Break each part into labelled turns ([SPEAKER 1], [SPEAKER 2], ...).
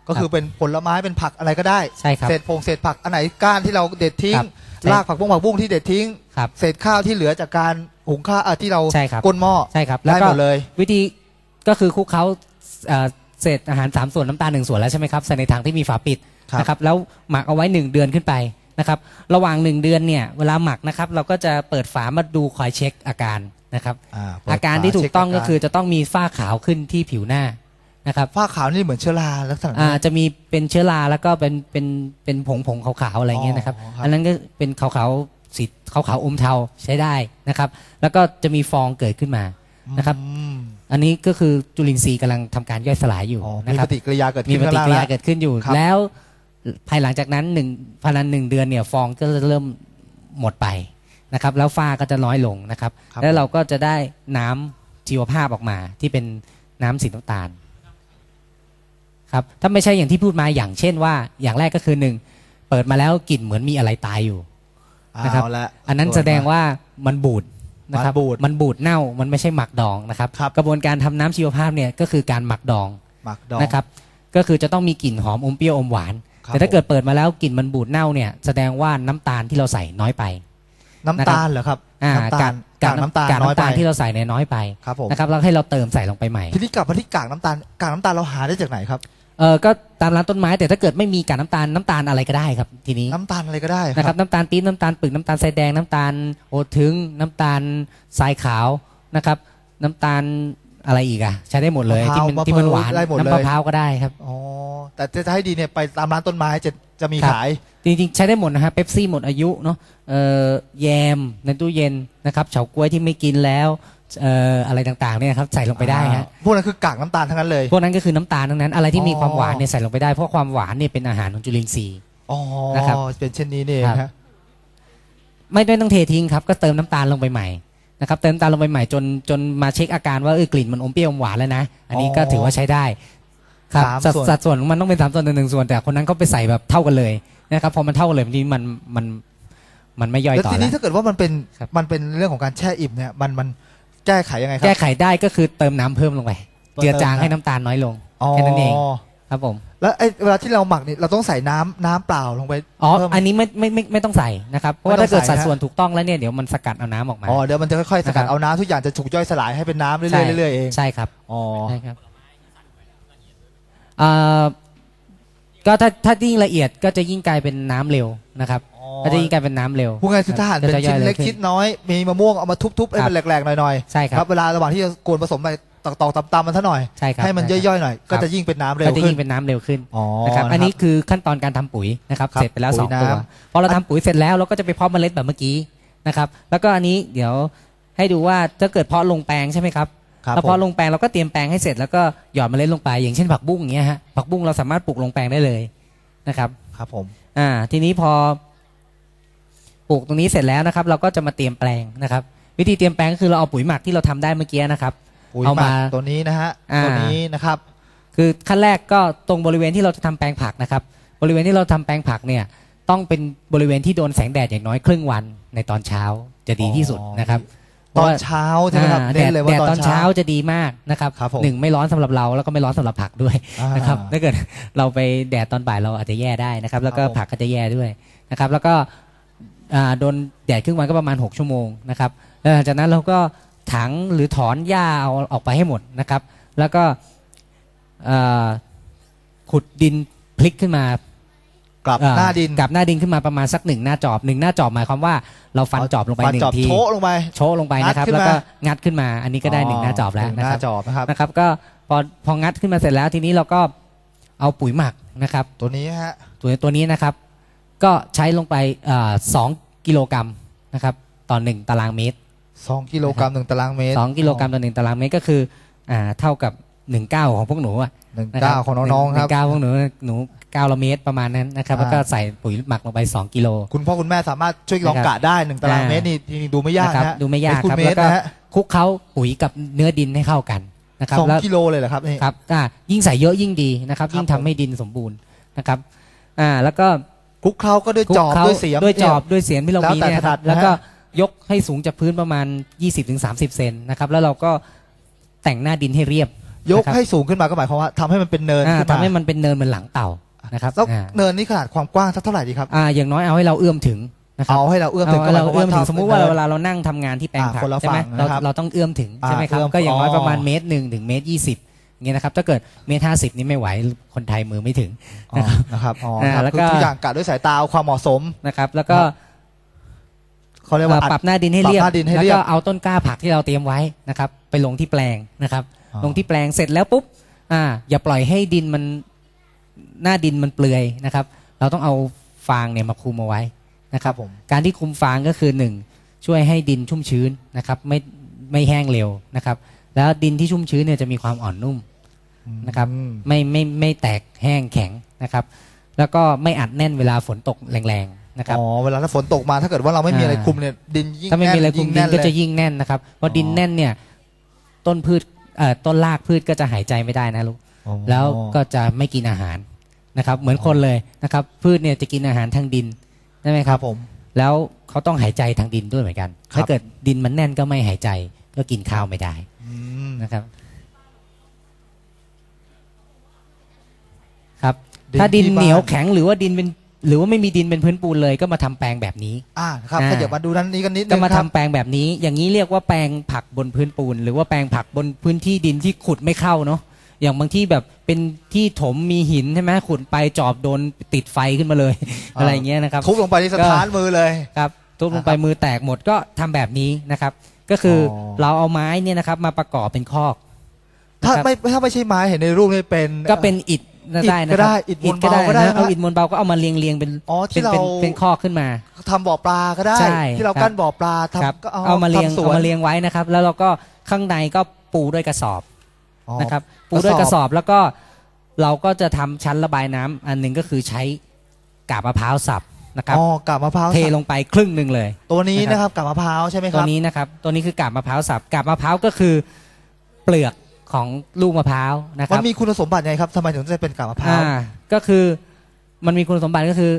[SPEAKER 1] ก็คือเป็นผลไม้เป็นผักอะไรก็ได้
[SPEAKER 2] ใช่ครับ
[SPEAKER 1] เศษผักอันไหนก้านที่เราเด็ดทิ้งรากผักบุ้งที่เด็ดทิ้งเศษข้าวที่เหลือจากการหุงข้าวที่เราก้นหม้อ
[SPEAKER 2] ใช่ครับ
[SPEAKER 1] ได้หมดเลย
[SPEAKER 2] วิธีก็คือคลุกเคล้าเศษอาหาร3 ส่วนน้ำตาล1 ส่วนแล้วใช่ไหมครับใส่ในถังที่มีฝาปิดนะครับแล้วหมักเอาไว้1 เดือนขึ้นไปนะครับระหว่าง1 เดือนเนี่ยเวลาหมักนะครับเราก็จะเปิดฝามาดูคอยเช็คอาการนะครับอาการที่ถูกต้องก็คือจะต้องมีฝ้าขาวขึ้นที่ผิวหน้านะครับ
[SPEAKER 1] ฝ้าขาวนี่เหมือนเชื้อราลักษณะ
[SPEAKER 2] จะมีเป็นเชื้อราแล้วก็เป็นผงขาวๆอะไรเงี้ยนะครับอันนั้นก็เป็นขาวๆสีขาวๆอมเทาใช้ได้นะครับแล้วก็จะมีฟองเกิดขึ้นมานะครับอันนี้ก็คือจุลินทรีย์กำลังทำการย่อยสลายอยู่นะครับ
[SPEAKER 1] มีปฏิกิริยาเกิดขึ้น
[SPEAKER 2] มีปฏิกิริยาเกิดขึ้นอยู่แล้วภายหลังจากนั้นภายใน1 เดือนเนี่ยฟองก็จะเริ่มหมดไปนะครับแล้วฝ้าก็จะน้อยลงนะครับแล้วเราก็จะได้น้ำชีวภาพออกมาที่เป็นน้ำสีน้ำตาลครับถ้าไม่ใช่อย่างที่พูดมาอย่างเช่นว่าอย่างแรกก็คือ1เปิดมาแล้วกลิ่นเหมือนมีอะไรตายอยู่นะครับอันนั้นแสดงว่ามันบูดนะครับมันบูดเน่ามันไม่ใช่หมักดองนะครับกระบวนการทำน้ำชีวภาพเนี่ยก็คือการหมักดองนะครับก็คือจะต้องมีกลิ่นหอมอมเปรี้ยวอมหวานแต่ถ้าเกิดเปิดมาแล้วกลิ่นมันบูดเน่าเนี่ยแสดงว่าน้ำตาลที่เราใส่น้อยไป
[SPEAKER 1] น้ำตาลเหรอครับ
[SPEAKER 2] กากน้ำตาลที่เราใส่เนี่ยน้อยไปนะครับแล้วให้เราเติมใส่ลงไปใหม่
[SPEAKER 1] ทีนี้กลับมาที่กากน้ำตาลเราหาได้จากไหนครับ
[SPEAKER 2] ก็ตามร้านต้นไม้แต่ถ้าเกิดไม่มีกากน้ำตาลอะไรก็ได้ครับทีนี้
[SPEAKER 1] น้ำตาลอะไรก็ได้
[SPEAKER 2] นะครับน้ำตาลปี๊บน้ำตาลปึกน้ำตาลทรายแดงน้ำตาลโอทึงน้ำตาลทรายขาวนะครับน้ำตาลอะไรอีกอะใช้ได้หมดเลยที่มันหวานน้ำมะพร้าวก็ได้ครับ
[SPEAKER 1] อ๋อแต่จะให้ดีเนี่ยไปตามร้านต้นไม้จะมีขาย
[SPEAKER 2] จริงๆใช้ได้หมดนะฮะเป๊ปซี่หมดอายุเนาะแยมในตู้เย็นนะครับเฉาก๊วยที่ไม่กินแล้วอะไรต่างๆเนี่ยครับใส่ลงไปได้ฮะ
[SPEAKER 1] พวกนั้นคือกากน้ำตาลทั้งนั้นเลย
[SPEAKER 2] พวกนั้นก็คือน้ำตาลทั้งนั้นอะไรที่มีความหวานเนี่ยใส่ลงไปได้เพราะความหวานเนี่ยเป็นอาหารของจุลินทรีย์
[SPEAKER 1] นะครับเป็นเช่นนี้นี่ฮะ
[SPEAKER 2] ไม่ต้องเททิ้งครับก็เติมน้ำตาลลงไปใหม่นะครับเติมน้ำตาลลงไปใหม่จนมาเช็คอาการว่ากลิ่นมันอมเปรี้ยวอมหวานแล้วนะอันนี้ก็ถือว่าใช้ได้ครับสัดส่วนของมันต้องเป็น3 ส่วน1 ส่วนแต่คนนั้นเขาไปใส่แบบเท่ากันเลยนะครับพอมันเท่ากันเลยทีนี้มันไม่ย่อยต่อแล้ว
[SPEAKER 1] ทีนี้ถ้าเกิดว่ามันเป็นเรื่องของการแช่อิ่มเนี่ยมันแก้ไขยังไงครับ
[SPEAKER 2] แก้ไขได้ก็คือเติมน้ำเพิ่มลงไปเจือจางให้น้ำตาลน้อยลงแค่นั้นเองครับผม
[SPEAKER 1] แล้วเวลาที่เราหมักนี่เราต้องใส่น้ำเปล่าลงไป
[SPEAKER 2] อันนี้ไม่ต้องใส่นะครับเพราะว่าถ้าเกิดสัดส่วนถูกต้องแล้วเนี่ยเดี๋ยวมันสกัดเอาน้ำออกมา
[SPEAKER 1] เดี๋ยวมันจะค่อยๆสกัดเอาน้ำทุกอย่างจะถูกย่อยสลายให้เป็นน้ำเรื่อยๆเอง
[SPEAKER 2] ใช่ครับใช่ครับก็ถ้ายิ่งละเอียดก็จะยิ่งกลายเป็นน้ำเร็วนะครับก็จะยิ่งกลายเป็นน้ำเร็ว
[SPEAKER 1] พวกไงคือถ้าหั่นเป็นชิ้นเล็กชิ้นน้อยมีมะม่วงเอามาทุบๆให้มันแหลกๆหน่อย
[SPEAKER 2] ๆใช่ครับ
[SPEAKER 1] เวลาระหว่างที่จะกวนผสมไปตอกตำมันซะหน่อยให้มันย่อยๆหน่อยก็จะยิ่งเป็นน้ำเร็วขึ้น
[SPEAKER 2] ก็จะยิ่งเป็นน้ำเร็วขึ้นนะครับอันนี้คือขั้นตอนการทำปุ๋ยนะครับเสร็จไปแล้ว2 ตัวพอเราทำปุ๋ยเสร็จแล้วเราก็จะไปเพาะเมล็ดแบบเมื่อกี้นะครับแล้วก็อันนี้เดี๋ยวให้ดูว่าถ้าเกิดเพาะลงแปลงใช่ไหมครับแล้วพอลงแปลงเราก็เตรียมแปลงให้เสร็จแล้วก็หยอดเมล็ดลงไปอย่างเช่นผักบุ้งอย่างเงี้ยฮะผักบุ้งเราสามารถปลูกลงแปลงได้เลยนะครับ
[SPEAKER 1] ครับผม
[SPEAKER 2] ทีนี้พอปลูกตรงนี้เสร็จแล้วนะครับเราก็จะมาเตรียมแปลงนะครับวิธีเตรียมแปลงก็คือเราเอาปุ๋ยหมักที่เราทำได้เมื่อกี้นะครับ
[SPEAKER 1] เอามาตัวนี้นะฮะตัวนี้นะครับ
[SPEAKER 2] คือขั้นแรกก็ตรงบริเวณที่เราจะทำแปลงผักนะครับบริเวณที่เราทำแปลงผักเนี่ยต้องเป็นบริเวณที่โดนแสงแดดอย่างน้อยครึ่งวันในตอนเช้าจะดีที่สุดนะครับ
[SPEAKER 1] ตอนเช้าใช่ไหมครับ
[SPEAKER 2] แดดตอนเช้าจะดีมากนะครับ1ไม่ร้อนสำหรับเราแล้วก็ไม่ร้อนสำหรับผักด้วยนะครับถ้าเกิดเราไปแดดตอนบ่ายเราอาจจะแย่ได้นะครับแล้วก็ผักก็จะแย่ด้วยนะครับแล้วก็โดนแดดครึ่งวันก็ประมาณ6 ชั่วโมงนะครับแล้วหลังจากนั้นเราก็ถังหรือถอนหญ้าเอาออกไปให้หมดนะครับแล้วก็ขุดดินพลิกขึ้นมาก
[SPEAKER 1] ลับหน้า
[SPEAKER 2] ดินขึ้นมาประมาณสัก1 หน้าจอบ1 หน้าจอบหมายความว่าเราฟันจอบลงไป1 ที
[SPEAKER 1] โชะลงไป
[SPEAKER 2] นะครับแล้วก็งัดขึ้นมาอันนี้ก็ได้1 หน้าจอบแล้วนะครับก็พองัดขึ้นมาเสร็จแล้วทีนี้เราก็เอาปุ๋ยหมักนะครับ
[SPEAKER 1] ตัวนี้ฮะ
[SPEAKER 2] ตัวนี้นะครับก็ใช้ลงไป2 กิโลกรัมนะครับต่อ1 ตารางเมตร
[SPEAKER 1] 2 กิโลกรัม1 ตารางเมตร
[SPEAKER 2] 2 กิโลกรัมต่อ1 ตารางเมตรก็คือเท่ากับ1/9ของพวกหนูอ่ะ
[SPEAKER 1] 1/9ของน้องๆครับ
[SPEAKER 2] 1/9พวกหนู9 เมตรประมาณนั้นนะครับแล้วก็ใส่ปุ๋ยหมักลงไป2 กิโล
[SPEAKER 1] คุณพ่อคุณแม่สามารถช่วยลองกะได้1 ตารางเมตรนี่ดูไม่ยากนะ
[SPEAKER 2] ดูไม่ยากครับแล้วก็คลุกเคล้าปุ๋ยกับเนื้อดินให้เข้ากันนะครับ
[SPEAKER 1] 2 กิโลเลยเหรอครับนี่
[SPEAKER 2] ครับยิ่งใส่เยอะยิ่งดีนะครับยิ่งทำให้ดินสมบูรณ์นะครับแล้วก็
[SPEAKER 1] คลุกเคล้าก็ด้วยจอบด้วยเสียม
[SPEAKER 2] ด้วยเสียมที่เรามีเนี่ยครับแล้วก็ยกให้สูงจากพื้นประมาณ20-30 เซนนะครับแล้วเราก็แต่งหน้าดินให้เรียบ
[SPEAKER 1] ยกให้สูงขึ้นมาก็หมายความว่าทำให้มันเป็นเนินขึ้นมา
[SPEAKER 2] ทำให้มันเป็นเนินเหมือนหลังเต่านะครับ
[SPEAKER 1] แล้วเนินนี้ขนาดความกว้างสักเท่าไหร่ดีครับ
[SPEAKER 2] อย่างน้อยเอาให้เราเอื้อมถึงนะครับ
[SPEAKER 1] เอาให้เราเอื้อมถึงก็
[SPEAKER 2] เราเอื้อมถึงสมมุติว่าเวลาเรานั่งทำงานที่แปลงผักใช่ไหมเราต้องเอื้อมถึงใช่ไหมครับก็อย่างน้อยประมาณ1 ถึง1.20 เมตรอย่างเงี้ยนะครับถ้าเกิด1.50 นี่ไม่ไหวคนไทยมือไม่ถึง
[SPEAKER 1] นะครับแล้วก็ทุกอย่างกะด้วยสายตาความเหมาะสม
[SPEAKER 2] นะครับแล้วก็
[SPEAKER 1] เขาเรียกว่า
[SPEAKER 2] ปรับหน้าดินให้เรียบแล้วก็เอาต้นกล้าผักที่เราเตรียมไว้นะครับไปลงที่แปลงนะครับลงที่แปลงเสร็จแล้วปุ๊บอย่าปล่อยให้ดินมันหน้าดินมันเปลือยนะครับเราต้องเอาฟางเนี่ยมาคลุมเอาไว้นะครับการที่คลุมฟางก็คือ1ช่วยให้ดินชุ่มชื้นนะครับไม่แห้งเร็วนะครับแล้วดินที่ชุ่มชื้นเนี่ยจะมีความอ่อนนุ่มนะครับไม่แตกแห้งแข็งนะครับแล้วก็ไม่อัดแน่นเวลาฝนตกแรงๆนะครับ
[SPEAKER 1] เวลาถ้าฝนตกมาถ้าเกิดว่าเราไม่มีอะไรคลุมเนี่ยดินยิ่ง
[SPEAKER 2] ถ้าไม่มีอะไรคลุมดินก็จะยิ่งแน่นนะครับเพราะดินแน่นเนี่ยต้นพืชต้นรากพืชก็จะหายใจไม่ได้นะลูกแล้วก็จะไม่กินอาหารนะครับเหมือนคนเลยนะครับพืชเนี่ยจะกินอาหารทางดินใช่ไหมครับผมแล้วเขาต้องหายใจทางดินด้วยเหมือนกันถ้าเกิดดินมันแน่นก็ไม่หายใจก็กินข้าวไม่ได้นะครับครับถ้าดินเหนียวแข็งหรือว่าไม่มีดินเป็นพื้นปูนเลยก็มาทำแปลงแบบนี้
[SPEAKER 1] ครับถ้าเดี๋ยวมาดูนั้นนี้กันนิดนึง
[SPEAKER 2] ก็มาทำแปลงแบบนี้อย่างนี้เรียกว่าแปลงผักบนพื้นปูนหรือว่าแปลงผักบนพื้นที่ดินที่ขุดไม่เข้าเนาะอย่างบางที่แบบเป็นที่ถมมีหินใช่ไหมขุดไปจอบโดนติดไฟขึ้นมาเลยอะไรเงี้ยนะครับ
[SPEAKER 1] ทุบลงไปที่สถานมือเลย
[SPEAKER 2] ครับทุบลงไปมือแตกหมดก็ทำแบบนี้นะครับก็คือเราเอาไม้เนี่ยนะครับมาประกอบเป็นคอก
[SPEAKER 1] ถ้าไม่ใช่ไม้เห็นในรูปนี่เป็น
[SPEAKER 2] ก็เป็นอิฐได้นะครับ
[SPEAKER 1] อิฐมวลเบาก็ได้
[SPEAKER 2] เอาอิฐมวลเบาก็เอามาเรียงเป็นเป็นคอกขึ้นมา
[SPEAKER 1] ทำบ่อปลาก็ได้ที่เรากั้นบ่อปลาทำก็
[SPEAKER 2] เอามาเรียงไว้นะครับแล้วเราก็ข้างในก็ปูด้วยกระสอบนะครับปูด้วยกระสอบแล้วก็เราก็จะทำชั้นระบายน้ำอันหนึ่งก็คือใช้กาบมะพร้าวสับนะครับ
[SPEAKER 1] กาบมะพร้าว
[SPEAKER 2] เทลงไปครึ่งหนึ่งเลย
[SPEAKER 1] ตัวนี้นะครับกาบมะพร้าวใช่ไหมครับ
[SPEAKER 2] ตัวนี้นะครับตัวนี้คือกาบมะพร้าวสับกาบมะพร้าวก็คือเปลือกของลูกมะพร้าวนะครับ
[SPEAKER 1] มันมีคุณสมบัติไงครับทำไมถึงจะเป็นกาบมะพร้าว
[SPEAKER 2] ก็คือมันมีคุณสมบัติก็คือ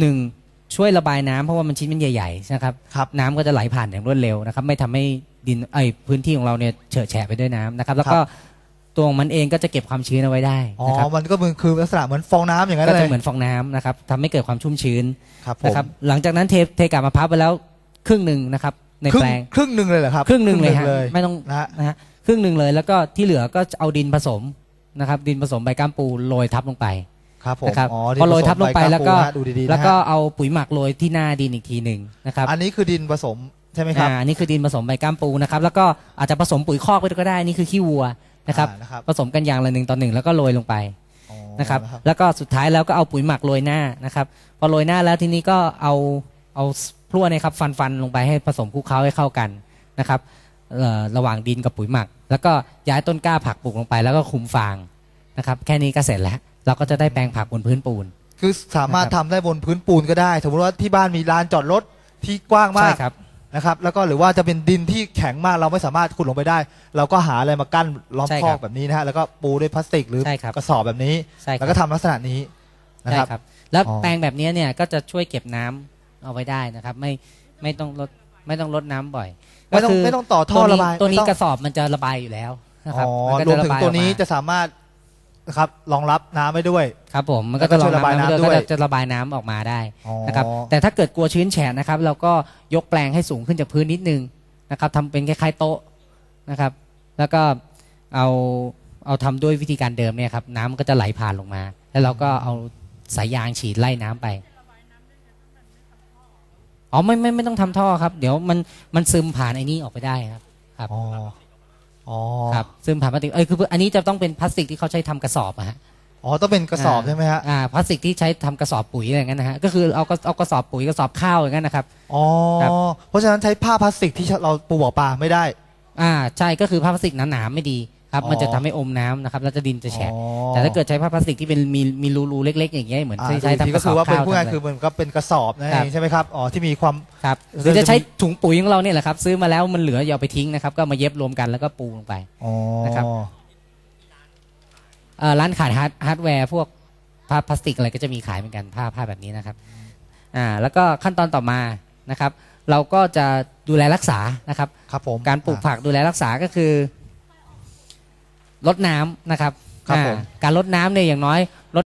[SPEAKER 2] 1ช่วยระบายน้ำเพราะว่ามันชิ้นมันใหญ่ๆนะครับน้ำก็จะไหลผ่านอย่างรวดเร็วนะครับไม่ทำให้ดินพื้นที่ของเราเนี่ยเฉอะแฉะไปด้วยน้ำนะครับแล้วก็ตัวมันเองก็จะเก็บความชื้นเอาไว้ได้นะครับ
[SPEAKER 1] มันก็คือลักษณะเหมือนฟองน้ำอย่างนั้นเลย
[SPEAKER 2] ก็จะเหมือนฟองน้ำนะครับทำให้เกิดความชุ่มชื้นนะครับหลังจากนั้นเทกาบมะพร้าวไปแล้วครึ่งหนึ่งนะครับในแปลง
[SPEAKER 1] ครึ่งหนึ่งเลยเหรอครับ
[SPEAKER 2] ครึ่งหนึ่งเลยฮะไม่ต้องนะฮะครึ่งหนึ่งเลยแล้วก็ที่เหลือก็เอาดินผสมนะครับดินผสมใบก้ามปูโรยทับลงไปนะครับพอโรยทับลงไปแล้วก็เอาปุ๋ยหมักโรยที่หน้าดินอีกทีหนึ่งนะครับ
[SPEAKER 1] อันนี้คือดินผสมใช่ไหมครับ
[SPEAKER 2] อันนี้คือดินผสมใบก้ามปูนะครับแล้วก็อาจจะผสมปุ๋ยคอกไปก็ได้นี่คือขี้วัวนะครับผสมกันอย่างละ1:1แล้วก็โรยลงไปนะครับแล้วก็สุดท้ายแล้วก็เอาปุ๋ยหมักโรยหน้านะครับพอโรยหน้าแล้วทีนี้ก็เอาพลั่วเนี่ยครับฟันลงไปให้ผสมคลุกเคล้าให้เข้ากันนะครับระหว่างดินกับปุ๋ยหมักแล้วก็ย้ายต้นกล้าผักปลูกลงไปแล้วก็คุมฟางนะครับแค่นี้ก็เสร็จแล้วเราก็จะได้แปลงผักบนพื้นปูน
[SPEAKER 1] คือสามารถทำได้บนพื้นปูนก็ได้สมมติว่าที่บ้านมีลานจอดรถที่กว้างมากนะครับแล้วก็หรือว่าจะเป็นดินที่แข็งมากเราไม่สามารถขุดลงไปได้เราก็หาอะไรมากั้นล้อมคอกแบบนี้นะฮะแล้วก็ปูด้วยพลาสติกหรือกระสอบแบบนี้แล้วก็ทำลักษณะนี้นะครับ
[SPEAKER 2] แล้วแปลงแบบนี้เนี่ยก็จะช่วยเก็บน้ำเอาไว้ได้นะครับไม่ต้องลดน้ำบ่อย
[SPEAKER 1] ไม่ต้องต่อท่อระบาย
[SPEAKER 2] ตัวนี้กระสอบมันจะระบายอยู่แล้วนะครับ
[SPEAKER 1] รวมถึงตัวนี้จะสามารถนะครับรองรับน้ำไม่ด้วย
[SPEAKER 2] ครับผมมันก็จะระบายน้ำด้วยก็จะระบายน้ำออกมาได้นะครับแต่ถ้าเกิดกลัวชื้นแฉะนะครับเราก็ยกแปลงให้สูงขึ้นจากพื้นนิดนึงนะครับทำเป็นคล้ายๆโต๊ะนะครับแล้วก็เอาทำด้วยวิธีการเดิมเนี่ยครับน้ำก็จะไหลผ่านลงมาแล้วเราก็เอาสายยางฉีดไล่น้ำไปไม่ต้องทำท่อครับเดี๋ยวมันซึมผ่านไอ้นี้ออกไปได้ครับครับซึมผ่านพลาสติกคืออันนี้จะต้องเป็นพลาสติกที่เขาใช้ทำกระสอบอะฮะ
[SPEAKER 1] ต้องเป็นกระสอบใช่ไหมฮะ
[SPEAKER 2] พลาสติกที่ใช้ทำกระสอบปุ๋ยอย่างนั้นนะฮะก็คือเอากระสอบปุ๋ยกระสอบข้าวอย่างนั้นนะครับ
[SPEAKER 1] เพราะฉะนั้นใช้ผ้าพลาสติกที่เราปูบ่อปลาไม่ได้
[SPEAKER 2] ใช่ก็คือผ้าพลาสติกหนาๆไม่ดีครับมันจะทำให้อมน้ำนะครับแล้วจะดินจะแฉะแต่ถ้าเกิดใช้ผ้าพลาสติกที่เป็นมีรูเล็กๆอย่างเงี้ยเหมือนใช้ทำกระสอบข้าวก็คือว่าเป็น
[SPEAKER 1] ผู้งานคือมันก็เป็นกระสอบนั่นเองใช่ไหมครับที่มีความ
[SPEAKER 2] ครับหรือจะใช้ถุงปุ๋ยของเราเนี่ยแหละครับซื้อมาแล้วมันเหลืออย่าไปทิ้งนะครับก็มาเย็บรวมกันแล้วก็ปูลงไปนะครับร้านขายฮาร์ดแวร์พวกผ้าพลาสติกอะไรก็จะมีขายเหมือนกันผ้าแบบนี้นะครับแล้วก็ขั้นตอนต่อมานะครับเราก็จะดูแลรักษานะครับ
[SPEAKER 1] ครับผม
[SPEAKER 2] การปลูกผักดูแลรักษาก็คือลดน้ำนะครับ
[SPEAKER 1] ครับผม
[SPEAKER 2] การลดน้ำเนี่ยอย่างน้อยลด